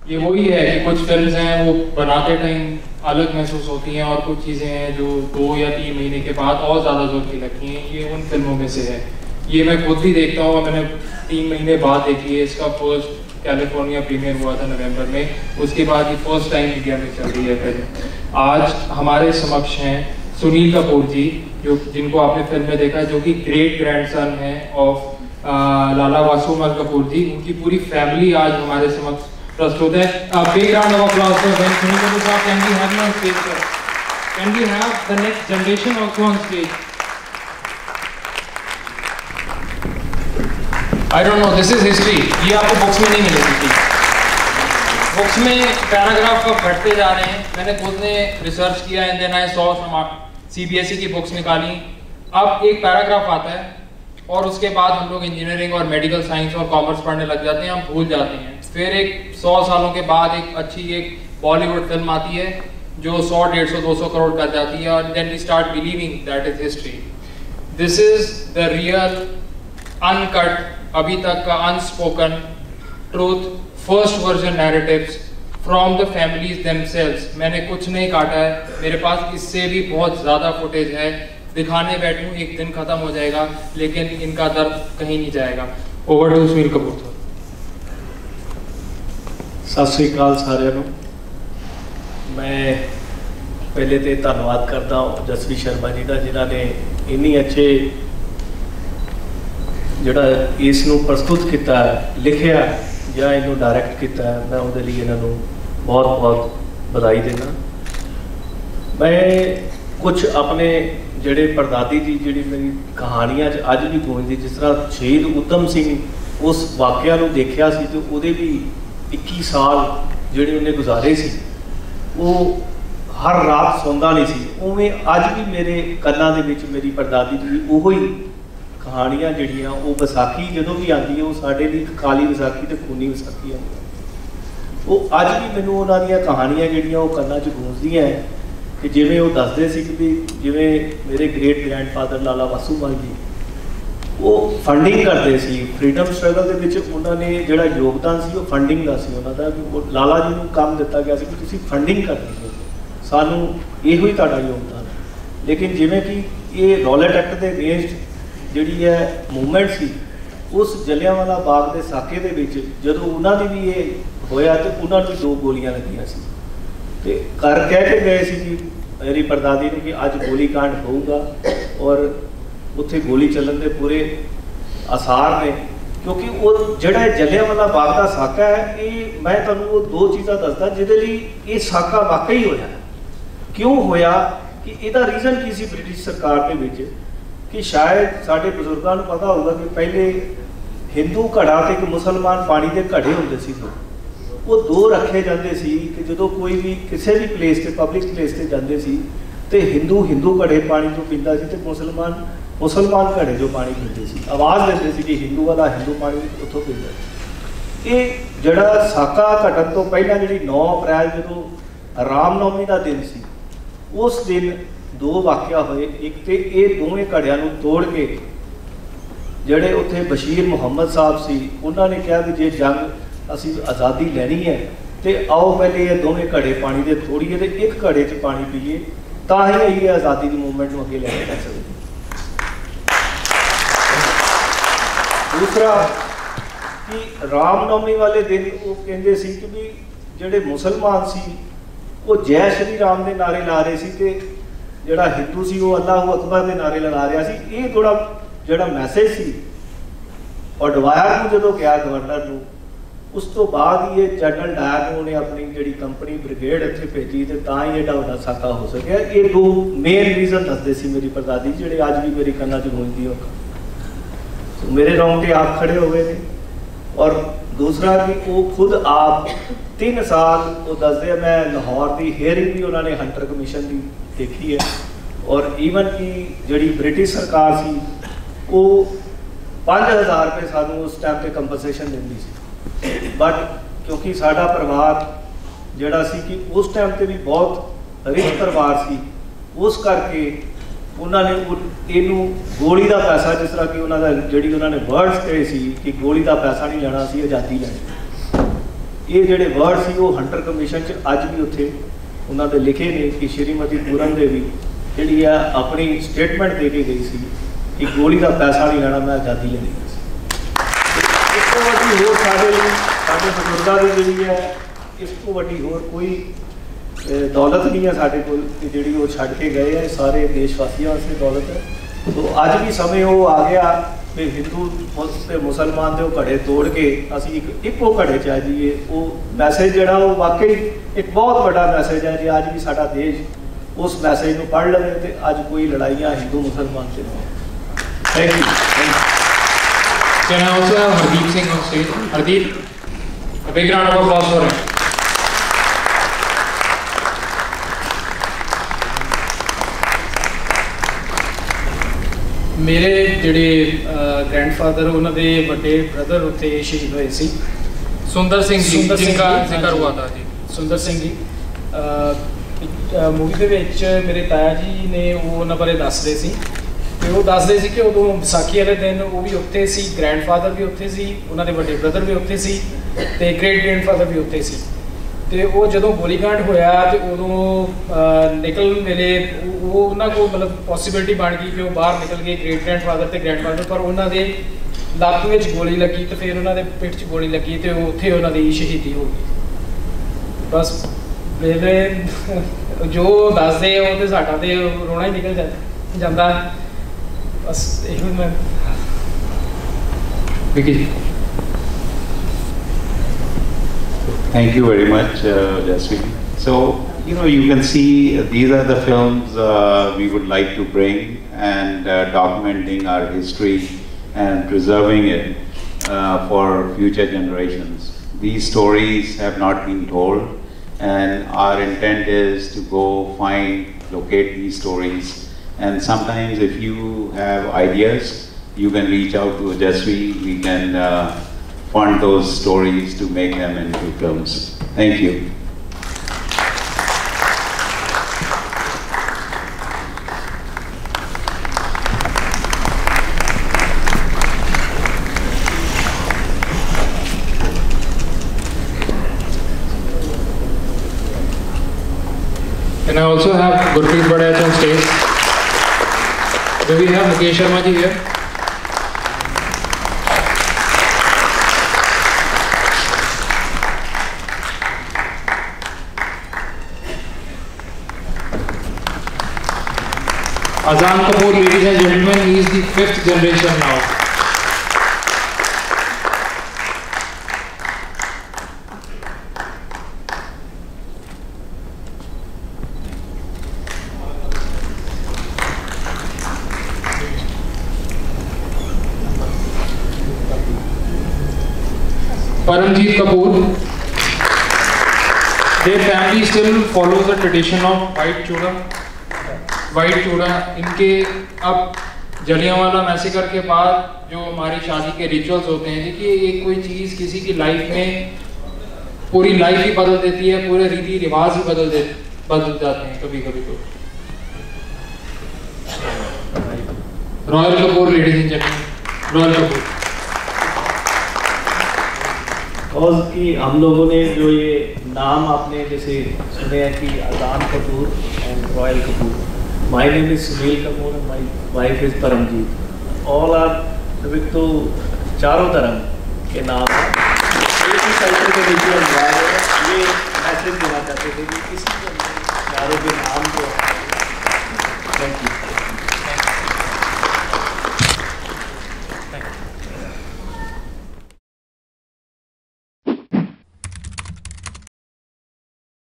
ये वही है कि कुछ फिल्म्स हैं वो बनाते टाइम अलग महसूस होती हैं और कुछ चीज़ें हैं जो 2 या 3 महीने के बाद और ज़्यादा जोर की लगती हैं। ये उन फिल्मों में से है। ये मैं खुद भी देखता हूँ, मैंने 3 महीने बाद देखी है। इसका फर्स्ट कैलिफोर्निया प्रीमियर हुआ था नवंबर में, उसके बाद ये फर्स्ट टाइम इंडिया में चल रही है फिल्म। आज हमारे समक्ष हैं सुनील कपूर जी, जिनको आपने फिल्म में देखा, जो कि ग्रेट ग्रैंडसन है ऑफ लाला वासुमल कपूर जी। उनकी पूरी फैमिली आज हमारे समक्ष प्रस्तुत है। Big round of applause for them. Sunil Kapoor साहब, can we have you on stage sir? Can we have the next generation also on stage? I don't know, this is history. ये आपको बुक्स में नहीं मिलेगी। बुक्स में पैराग्राफ कब घटते जा रहे हैं। मैंने खुद ने रिसर्च किया and then I saw some CBSE की बुक्स निकाली। अब एक पैराग्राफ आता है और उसके बाद हम लोग इंजीनियरिंग और मेडिकल साइंस और कॉमर्स पढ़ने लग जाते हैं, हम भूल जाते हैं। फिर एक 100 सालों के बाद एक अच्छी एक बॉलीवुड फिल्म आती है जो 100, 150, 200 करोड़ कर जाती है, और then we start believing that is history. This is the real uncut, अभी तक का unspoken truth, first version narratives from the families themselves. मैंने कुछ नहीं काटा है, मेरे पास इससे भी बहुत ज़्यादा फुटेज है। दिखाने बैठूं एक दिन खत्म हो जाएगा, लेकिन इनका दर्द कहीं नहीं जाएगा। Over to Sunil Kapoor sir. सत श्री अकाल सारिਆਂ ਨੂੰ। मैं पहले तो धन्यवाद करता हूँ जसवी शर्मा जी का, जिन्होंने इन्नी अच्छे जोड़ा इसनू प्रस्तुत किया, लिखिया या इनू डायरैक्ट किया। मैं उहदे लिए इन्हों बहुत बहुत बधाई देना। मैं कुछ अपने ਜਿਹੜੇ परदादी जी जी मेरी कहानियां अज भी गूंजदी, जिस तरह शहीद उधम सिंह उस वाक़िया नूं देखिया सी तो उहदे भी 21 साल ਜਿਹੜੇ ਉਹਨੇ ਗੁਜ਼ਾਰੇ ਸੀ, ਉਹ हर रात ਸੌਂਦਾ नहीं सी। उवें अज भी मेरे ਕੰਨਾਂ ਦੇ ਵਿੱਚ मेरी परदादी जी ਉਹੋ ही कहानियां ਜਿਹੜੀਆਂ ਉਹ ਵਿਸਾਖੀ ਜਦੋਂ भी आती है, वो साडे ਲਈ काली विसाखी ਤੇ खूनी विसाखी आती। ਉਹ अज भी मैनूं ਉਹਨਾਂ ਦੀਆਂ कहानियां ਜਿਹੜੀਆਂ ਉਹ ਕੰਨਾਂ 'ਚ ਗੂੰਜਦੀਆਂ है कि जिवें वो दसदे सी कि भी जिवें मेरे ग्रेट ग्रैंडफादर लाला वासूमल जी वो फंडिंग करते सी फ्रीडम स्ट्रगल दे विच। उन्होंने जिहड़ा योगदान सी वो फंडिंग दा सी उन्हां दा, कि लाला जी नूं काम दिता गया सी कि तुसीं फंडिंग करनी है, सानूं इहो ही तुहाडा योगदान। लेकिन जिवें कि ये रॉलेट एक्ट दे अगेंस्ट जिहड़ी है मूवमेंट सी, उस जलियांवाला बाग दे साके दे विच जदों उन्हां दी भी ये होया तो उन्हां नूं 2 गोलियां लगियां सी ते कर कह के गए सी कि मेरी परदादी ने कि अज गोली कांड होगा, और उत्थे गोली चलन के पूरे आसार ने। क्योंकि वो जिहड़ा जलियांवाला बाग का साका है, ये मैं तुहानूं वो 2 चीज़ां दसदा जिहदे लई ये साका वाकई होया। क्यों होया कि इहदा रीजन की सी ब्रिटिश सरकार दे विच, कि शायद साडे बजुर्गां नूं पता होगा कि पहले हिंदू घड़ा ते एक मुसलमान पानी के घड़े हुंदे सी, वो 2 रखे जाते सी कि जो कोई भी किसी भी प्लेस से पब्लिक प्लेस से जाते सी तो हिंदू घड़े पानी जो पीता सी तो मुसलमान घड़े जो पानी पीते सी, आवाज़ देते सी कि हिंदू वाला हिंदू पानी उतों पीता। ये जड़ा साका घटन तो पहला जी 9 अप्रैल जो रामनवमी का दिन सी, उस दिन 2 वाक़या होए। एक तो ये दोवें घड़ियां नूं तोड़ के जड़े उत्थे बशीर मुहम्मद साहब सी, उन्होंने कहा कि जे जंग असी आज़ादी लैनी है तो आओ पहले ये दोवें घड़े पानी के तोड़िए तो एक घड़े च पानी पीए, तां ही ये आज़ादी की मूवमेंट को अगे लैके जा सकते। दूसरा कि रामनवमी वाले दिन वो कहते सी कि भी जोड़े मुसलमान सी वो जय श्री राम के नारे ला रहे सी, तो जोड़ा हिंदू सी वो अल्लाह अकबर के नारे लगा रहा सी। ये थोड़ा जोड़ा मैसेज सी और डवायर को जो गया गवर्नर को, उस तो बाद ये जनरल डायर ने अपनी जी कंपनी ब्रिगेड इतने भेजी तो तां ही एडा वड्डा साका हो सकिया। ये 2 मेन रीजन दसते सी मेरी परदादी, जोड़े अज भी मेरी कन्ना च गूंजदी हो। तो मेरे रोंगटे आप खड़े हो गए थे। और दूसरा कि वो खुद आप 3 साल वो दसदे, मैं लाहौर की हेयरिंग भी उन्होंने हंटर कमीशन की देखी है, और ईवन की जी ब्रिटिश सरकार सी वो 5000 रुपये सानू उस टाइम पर कंपनसेशन देंदी सी। बट क्योंकि साडा परिवार जिहड़ा सी कि उस टाइम पे भी बहुत रिच परिवार सी, उस करके उन्होंने इनू गोली का पैसा, जिस तरह कि उन्होंने जी उन्होंने वर्ड्स कहे सी कि गोली का पैसा नहीं लेना सी, आज़ादी लैनी। ये जोड़े वर्ड से वो हंटर कमीशन अज भी उत्थे उन्होंने लिखे ने कि श्रीमती पूरन देवी जी अपनी स्टेटमेंट दे के गई सी कि गोली का पैसा नहीं लेना, मैं आज़ादी लेनी है। इस तो वड्डी होर साडे बजुर्गों की जी है, इस तो वड्डी होर कोई दौलत नहीं है साडे कोल कि जिहड़ी वो छड्ड के गए हैं। सारे देशवासियों वास्ते दौलत है। तो अज भी समय वो आ गया कि हिंदू ते मुसलमान के घड़े तोड़ के असी इको घड़े च आ जाइए। वो मैसेज जोड़ा वो वाकई एक बहुत बड़ा मैसेज है। जो अज भी साडा देश उस मैसेज को पढ़ लवे तो अज कोई लड़ाइयाँ हिंदू मुसलमान से नहीं। Thank you. Can I also have Hardeep Singh on stage? Hardeep, a big round of applause for him. मेरे जिहड़े ग्रैंडफादर उन्होंने बड़े ब्रदर उत्थे शहीद हुए सी, सुंदर सिंह जी जिनका जिक्र हुआ था जी। सुंदर सिंह जी मूवी दे विच मेरे ताया जी ने वो उन्होंने बारे दस रहे सी ते वो दस रहे सी कि उदों विसाखी वाले दिन वो भी उत्थे सी, ग्रैंडफादर भी उत्थे सी, उन्होंने बड़े ब्रदर भी उत्थे सी ते ग्रेट ग्रैंडफादर भी उत्थे सी। तो वो जो गोलीकांड होया तो उदों निकल वेले वो उन्होंने को मतलब पॉसिबिलिटी बन गई कि वो बाहर निकल गए ग्रेट ग्रैंडफादर ते ग्रैंडफादर, पर उन्होंने ਲੱਤ ਵਿੱਚ ਗੋਲੀ ਲੱਗੀ तो फिर उन्होंने पिठ 'ਚ ਗੋਲੀ ਲੱਗੀ तो ਉੱਥੇ ਉਹਨਾਂ ਦੀ ਸ਼ਹੀਦੀ ਹੋ ਗਈ। बस मेरे जो दसदे वो तो साडा तो रोना ही निकल जाता। बस यही मैं Thank you very much, Jaswin. So, you can see these are the films we would like to bring and documenting our history and preserving it for future generations. These stories have not been told, and our intent is to go locate these stories. And sometimes if you have ideas, you can reach out to Jaswi. We can fund those stories to make them into films. Thank you. Can I also have Gurpreet Badayach on stage? Do we have Mukesh Sharma ji here? Azan Kapoor, ladies and gentlemen, he is the 5th generation now. Paramjeet Kapoor, their family still follows the tradition of white choda. इनके अब Jallianwala massacre के बाद जो हमारी शादी के rituals होते हैं, देखिए एक कोई चीज़ किसी की लाइफ में पूरी लाइफ ही बदल देती है, पूरे रीति रिवाज ही बदल जाते हैं कभी कभी। तो Royal Kapoor, ladies and gentlemen, Royal Kapoor. और कि हम लोगों ने जो ये नाम आपने जैसे सुने हैं कि Ajan Kapoor and Royal Kapoor, my name is Sunil Kapoor and my wife is Paramjit. All are तो चारों धर्म के नाम हैं। एक ही कल्चर के बीच में ये मैसेज देना चाहते थे कि किसी